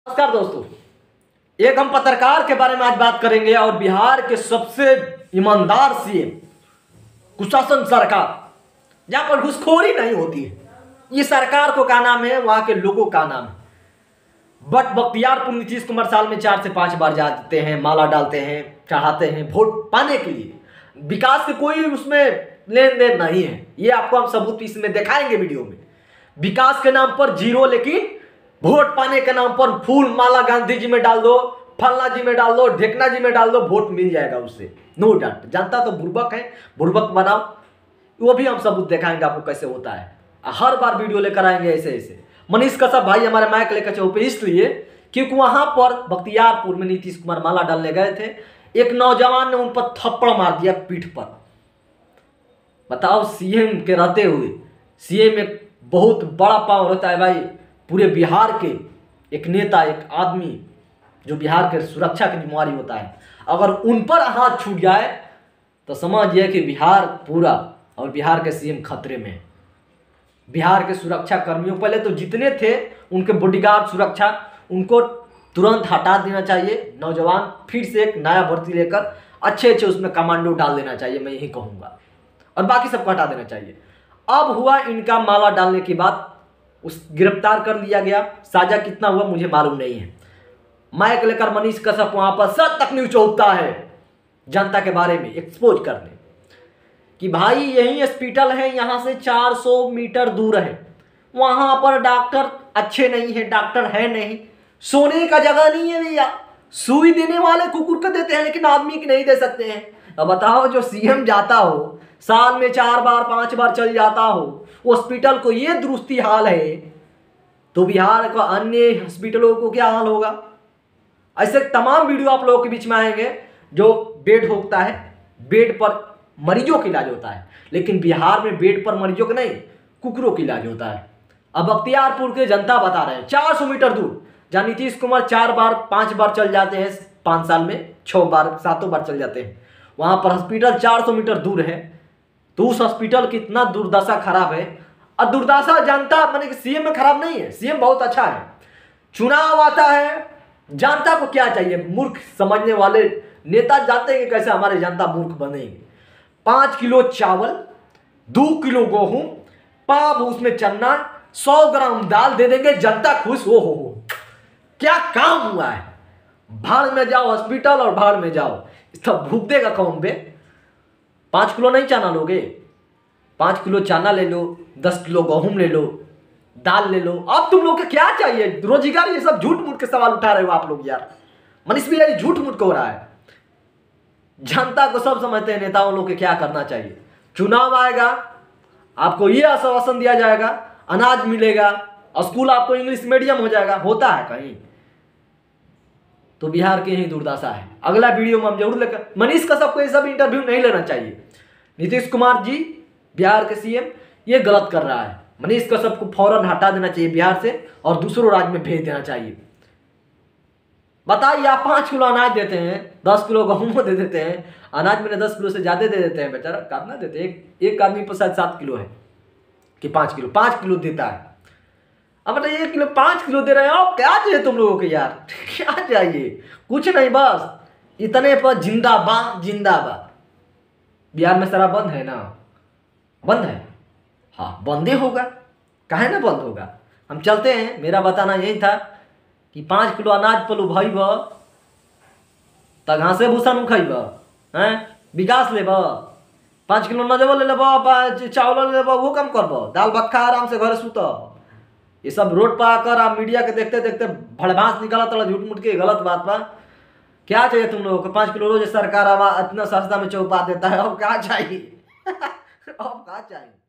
नमस्कार दोस्तों, एक हम पत्रकार के बारे में आज बात करेंगे और बिहार के सबसे ईमानदार सीएम कुशासन सरकार, जहां पर घुसखोरी नहीं होती है। ये सरकार को क्या नाम है, वहां के लोगों का नाम है। बट बख्तियारपुर नीतीश कुमार साल में 4 से 5 बार जाते हैं, माला डालते हैं, चढ़ाते हैं वोट पाने के लिए। विकास के कोई उसमें लेन देन नहीं है। ये आपको हम सबूत इसमें दिखाएंगे वीडियो में। विकास के नाम पर जीरो, लेकिन वोट पाने के नाम पर फूल माला गांधी जी में डाल दो, फल्ला जी में डाल दो, ढेकना जी में डाल दो, वोट मिल जाएगा उससे, नो डाउट। जनता तो बुर्बक है, बुर्बक बनाओ, वो भी हम सबूत दिखाएंगे आपको कैसे होता है। हर बार वीडियो लेकर आएंगे ऐसे ऐसे। मनीष कश्यप भाई हमारे माइक लेकर चौपे इसलिए क्योंकि वहां पर बख्तियारपुर में नीतीश कुमार माला डालने गए थे। एक नौजवान ने उन पर थप्पड़ मार दिया पीठ पर। बताओ, सीएम के रहते हुए, सीएम एक बहुत बड़ा पावर होता है भाई। पूरे बिहार के एक नेता, एक आदमी जो बिहार के सुरक्षा की जिम्मेवारी होता है, अगर उन पर हाथ छूट जाए तो समझिए कि बिहार पूरा और बिहार के सीएम खतरे में है। बिहार के सुरक्षा कर्मियों पहले तो जितने थे उनके बॉडीगार्ड सुरक्षा, उनको तुरंत हटा देना चाहिए। नौजवान फिर से एक नया भर्ती लेकर अच्छे उसमें कमांडो डाल देना चाहिए, मैं यही कहूँगा। और बाकी सबको हटा देना चाहिए। अब हुआ इनका माला डालने की बात, उस गिरफ्तार कर लिया गया। साजा कितना हुआ मुझे मालूम नहीं है। माइक लेकर मनीष कश्यप वहां पर सच तक न्यूज चौकता है जनता के बारे में एक्सपोज करने कि भाई यही हॉस्पिटल है, यहां से 400 मीटर दूर है, वहां पर डॉक्टर अच्छे नहीं है, डॉक्टर है नहीं, सोने का जगह नहीं है भैया। सुई देने वाले कुकुर को देते हैं लेकिन आदमी की नहीं दे सकते हैं। अब बताओ, जो सीएम जाता हो, साल में 4 बार 5 बार चल जाता हो, हॉस्पिटल को ये दुरुस्ती हाल है, तो बिहार का अन्य हॉस्पिटलों को क्या हाल होगा। ऐसे तमाम वीडियो आप लोगों के बीच में आएंगे। जो बेड होता है, बेड पर मरीजों का इलाज होता है, लेकिन बिहार में बेड पर मरीजों का नहीं, कुकुरों का इलाज होता है। अब बख्तियारपुर के जनता बता रहे हैं 400 मीटर दूर, जहां नीतीश कुमार 4 बार 5 बार चल जाते हैं, 5 साल में 6 बार 7 बार चल जाते हैं, वहां पर हॉस्पिटल 400 मीटर दूर है। तो उस हॉस्पिटल की इतना दुर्दशा खराब है। और दुर्दशा जनता माने कि सीएम में खराब नहीं है, सीएम बहुत अच्छा है। चुनाव आता है, जनता को क्या चाहिए, मूर्ख समझने वाले नेता जानते हैं कि कैसे हमारे जनता मूर्ख बनेंगे। 5 किलो चावल, 2 किलो गेहूं, पाव उसमें चना, 100 ग्राम दाल दे देंगे, जनता खुश हो। क्या काम हुआ है। भाड़ में जाओ हॉस्पिटल और भाड़ में जाओ, सब भूख देगा कौन बे। 5 किलो नहीं चना लोगे, 5 किलो चना ले लो, 10 किलो गेहूं ले लो, दाल ले लो। अब तुम लोग को क्या चाहिए, रोजगार। ये सब झूठ मूठ के सवाल उठा रहे हो आप लोग यार। मनीष भैया, ये झूठ मूठ हो रहा है। जनता को सब समझते हैं नेताओं लोग के क्या करना चाहिए। चुनाव आएगा, आपको ये आश्वासन दिया जाएगा, अनाज मिलेगा, स्कूल आपको इंग्लिश मीडियम हो जाएगा। होता है कहीं? तो बिहार की यही दुर्दशा है। अगला वीडियो में हम जरूर लेकर, मनीष कश्यप को ये सब इंटरव्यू नहीं लेना चाहिए। नीतीश कुमार जी बिहार के सीएम ये गलत कर रहा है। मनीष कश्यप को फौरन हटा देना चाहिए बिहार से और दूसरों राज्य में भेज देना चाहिए। बताइए, आप 5 किलो अनाज देते हैं, 10 किलो गेहूं दे देते हैं, अनाज में 10 किलो से ज्यादा दे देते हैं। बेचारा कितना देते हैं, एक आदमी पर शायद 7 किलो है कि 5 किलो देता है। अब मतलब 1 किलो 5 किलो दे रहे हो, क्या चाहिए तुम लोगों को यार। क्या चाहिए, कुछ नहीं, बस इतने पर जिंदाबाद जिंदाबाद। बिहार में शराब बंद है ना, बंद है, हाँ बंद ही होगा, काहे ना बंद होगा। हम चलते हैं। मेरा बताना यही था कि 5 किलो अनाज पर उभैब त घासे भूसा नु खैब, हैं विकास लेब। 5 किलो नजब ले लेब, चावल ले लेब, वो कम करब, दाल भात खा आराम से घर सुत। ये सब रोड पर आकर आप मीडिया के देखते देखते भड़भास निकाला तला झूठ मूठ के, गलत बात बा। क्या चाहिए तुम लोगों को, 5 किलो रोज सरकार इतना सस्ता में चौपा देता है, अब क्या चाहिए। अब क्या चाहिए।